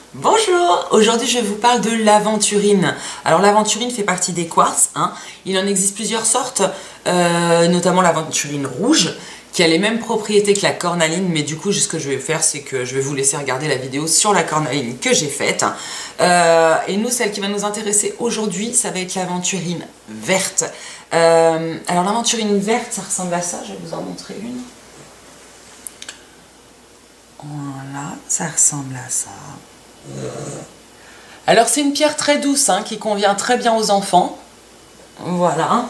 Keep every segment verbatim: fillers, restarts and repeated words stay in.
Bonjour, aujourd'hui je vous parle de l'aventurine. Alors l'aventurine fait partie des quartz, hein. Il en existe plusieurs sortes, euh, notamment l'aventurine rouge, qui a les mêmes propriétés que la cornaline, mais du coup ce que je vais faire c'est que je vais vous laisser regarder la vidéo sur la cornaline que j'ai faite. Euh, et nous, celle qui va nous intéresser aujourd'hui, ça va être l'aventurine verte. Euh, alors l'aventurine verte, ça ressemble à ça, je vais vous en montrer une. Voilà, ça ressemble à ça. Alors c'est une pierre très douce hein, qui convient très bien aux enfants. Voilà.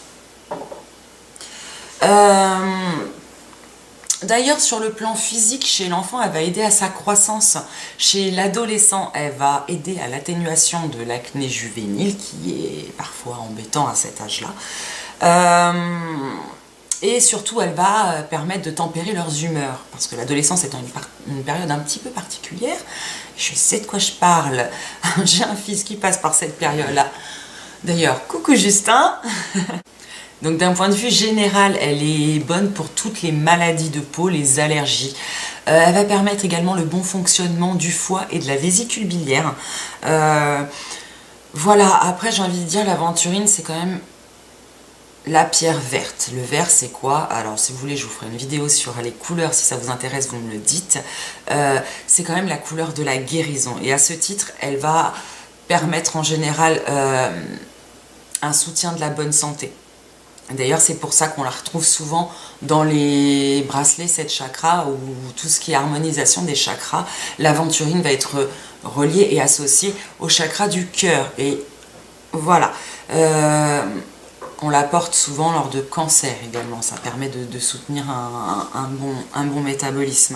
Euh, D'ailleurs sur le plan physique chez l'enfant elle va aider à sa croissance. Chez l'adolescent elle va aider à l'atténuation de l'acné juvénile qui est parfois embêtant à cet âge là. Euh, Et surtout, elle va permettre de tempérer leurs humeurs. Parce que l'adolescence étant une, une période un petit peu particulière, je sais de quoi je parle. J'ai un fils qui passe par cette période-là. D'ailleurs, coucou Justin. Donc d'un point de vue général, elle est bonne pour toutes les maladies de peau, les allergies. Euh, elle va permettre également le bon fonctionnement du foie et de la vésicule biliaire. Euh, voilà, après j'ai envie de dire, l'aventurine, c'est quand même la pierre verte. Le vert c'est quoi? Alors si vous voulez je vous ferai une vidéo sur les couleurs, si ça vous intéresse vous me le dites. Euh, c'est quand même la couleur de la guérison et à ce titre elle va permettre en général euh, un soutien de la bonne santé. D'ailleurs c'est pour ça qu'on la retrouve souvent dans les bracelets sept chakras ou tout ce qui est harmonisation des chakras. L'aventurine va être reliée et associée au chakra du cœur et voilà. Euh, On la porte souvent lors de cancer également, ça permet de, de soutenir un, un, un, bon, un bon métabolisme.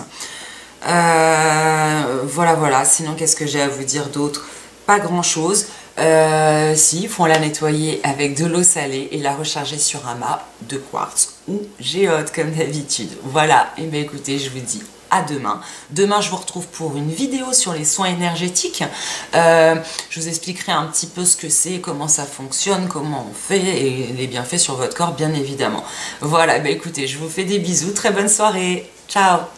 Euh, voilà, voilà, sinon qu'est-ce que j'ai à vous dire d'autre? Pas grand chose. Euh, si, il faut la nettoyer avec de l'eau salée et la recharger sur un mât de quartz ou géode comme d'habitude. Voilà, et bien écoutez, je vous dis à demain. Demain, je vous retrouve pour une vidéo sur les soins énergétiques. Euh, je vous expliquerai un petit peu ce que c'est, comment ça fonctionne, comment on fait et les bienfaits sur votre corps, bien évidemment. Voilà, bah écoutez, je vous fais des bisous. Très bonne soirée. Ciao!